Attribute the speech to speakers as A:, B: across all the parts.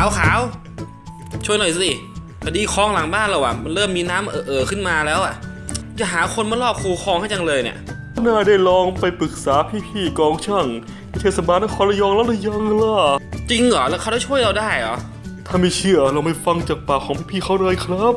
A: ขาวช่วยหน่อยสิพอดีคลองหลังบ้านเราอ่ะมันเริ่มมีน้ำขึ้นมาแล้วอ่ะจะหาคนมาลอกคูคลองให้จังเลยเนี่ย
B: น่าได้ลองไปปรึกษาพี่ๆกองช่างที่เทศบาลนครระยองแล้วหรือยังล่ะ
A: จริงเหรอแล้วเขาได้ช่วยเราได้เหรอ
B: ถ้าไม่เชื่อเราไปฟังจากปากของพี่ๆเขาเลยครับ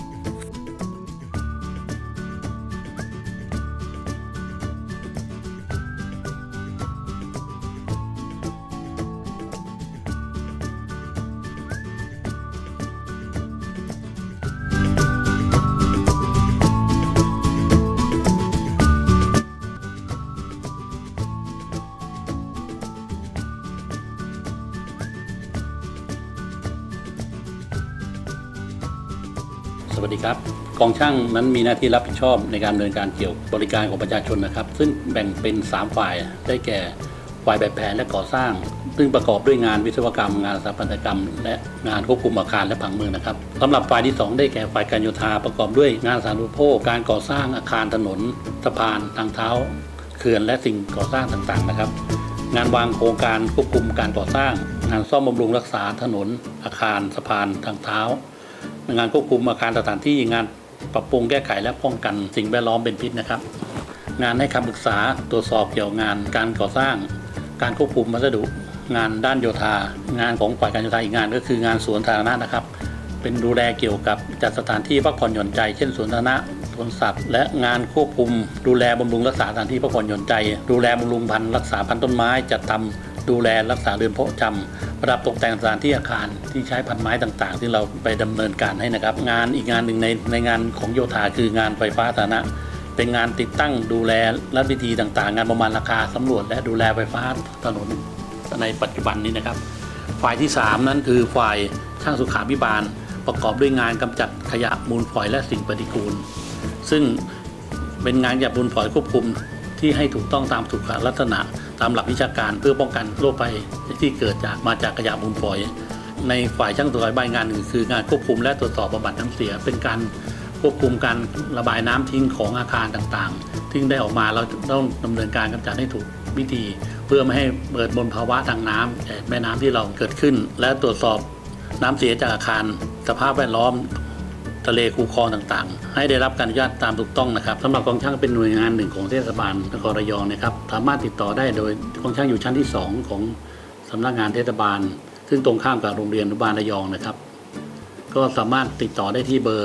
C: สวัสดีครับกองช่างนั้นมีหน้าที่รับผิดชอบในการดำเนินการเกี่ยวบริการของประชาชนนะครับซึ่งแบ่งเป็น3ฝ่ายได้แก่ฝ่ายแบบแผนและก่อสร้างซึ่งประกอบด้วยงานวิศวกรรมงานสถาปัตยกรรมและงานควบคุมอาคารและผังเมืองนะครับสำหรับฝ่ายที่2ได้แก่ฝ่ายการโยธาประกอบด้วยงานสาธารณูปโภคการก่อสร้างอาคารถนนสะพานทางเท้าเขื่อนและสิ่งก่อสร้างต่างๆนะครับงานวางโครงการควบคุมการก่อสร้างงานซ่อมบำรุงรักษาถนนอาคารสะพานทางเท้างานควบคุมอาคารสถานที่งานปรับปรุงแก้ไขและป้องกันสิ่งแวดล้อมเป็นพิษนะครับงานให้คำปรึกษาตรวจสอบเกี่ยวกับงานการก่อสร้างการควบคุมวัสดุงานด้านโยธางานของฝ่ายการโยธาอีกงานก็คืองานสวนสาธารณะนะครับเป็นดูแลเกี่ยวกับจัดสถานที่พักผ่อนหย่อนใจเช่นสวนสาธารณะสวนสัตว์และงานควบคุมดูแลบำรุงรักษาสถานที่พักผ่อนหย่อนใจดูแลบำรุงพันธุ์รักษาพันธุ์ต้นไม้จัดทำดูแลรักษาเรือนเพาะจำประดับตกแต่งสถานที่อาคารที่ใช้พันไม้ต่างๆที่เราไปดำเนินการให้นะครับงานอีกงานหนึ่งในงานของโยธาคืองานไฟฟ้าสาธารณะเป็นงานติดตั้งดูแลและวิธีต่างๆงานประมาณราคาสำรวจและดูแลไฟฟ้าถนนในปัจจุบันนี้นะครับฝ่ายที่3นั้นคือฝ่ายช่างสุขาภิบาลประกอบด้วยงานกำจัดขยะมูลฝอยและสิ่งปฏิกูลซึ่งเป็นงานหยับมูลฝอยควบคุมที่ให้ถูกต้องตามสุขลักษณะตามหลักวิชาการเพื่อป้องกันโรคภัยที่เกิดมาจากขยะมูลฝอยในฝ่ายช่างสุขาภิบาลงานหนึ่งคืองานควบคุมและตรวจสอบบำบัดน้ำเสียเป็นการควบคุมการระบายน้ำทิ้งของอาคารต่างๆที่ได้ออกมาเราต้องดำเนินการกำจัดให้ถูกวิธีเพื่อไม่ให้เกิดมลภาวะทางน้ำแม่น้ำที่เราเกิดขึ้นและตรวจสอบน้ำเสียจากอาคารสภาพแวดล้อมทะเลคูคลองต่างๆให้ได้รับการอนุญาตตามถูกต้องนะครับสำหรับกองช่างเป็นหน่วยงานหนึ่งของเทศบาลนครระยองนะครับสามารถติดต่อได้โดยกองช่างอยู่ชั้นที่2ของสำนักงานเทศบาลซึ่งตรงข้ามกับโรงเรียนอนุบาลระยองนะครับก็สามารถติดต่อได้ที่เบอร์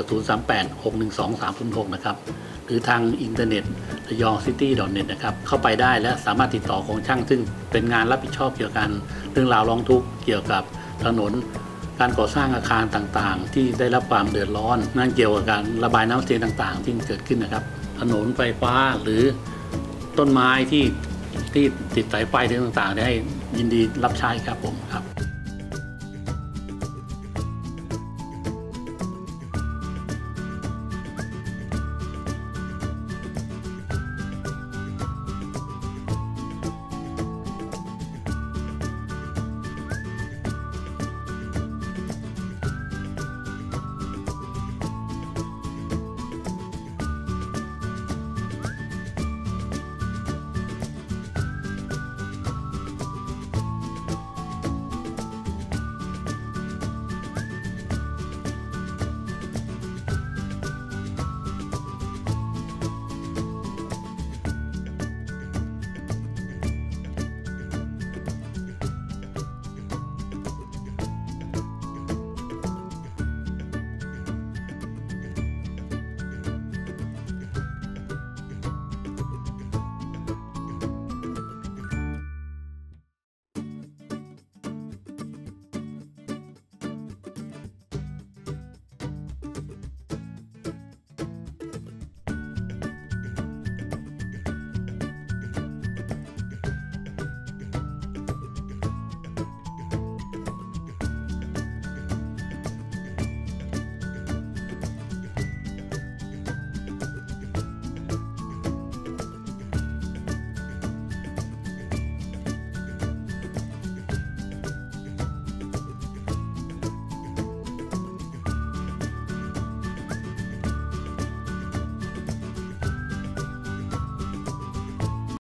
C: 038-612-306 นะครับหรือทางอินเทอร์เน็ตระยอง city.net นะครับเข้าไปได้และสามารถติดต่อกองช่างซึ่งเป็นงานรับผิดชอบเกี่ยวกับเรื่องราวร้องทุกข์เกี่ยวกับถนนการก่อสร้างอาคารต่างๆที่ได้รับความเดือดร้อนนั่นเกี่ยวกับการระบายน้ำเสียต่างๆที่เกิดขึ้นนะครับถนนไฟฟ้าหรือต้นไม้ที่ติดสายไฟต่างๆได้ยินดีรับใช้ครับผมครับ